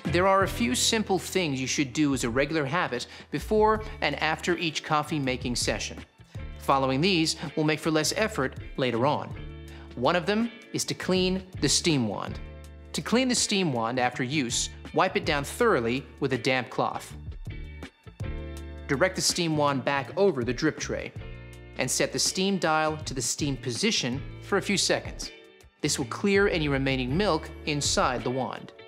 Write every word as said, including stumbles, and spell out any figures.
There are a few simple things you should do as a regular habit before and after each coffee making session. Following these will make for less effort later on. One of them is to clean the steam wand. To clean the steam wand after use, wipe it down thoroughly with a damp cloth. Direct the steam wand back over the drip tray and set the steam dial to the steam position for a few seconds. This will clear any remaining milk inside the wand.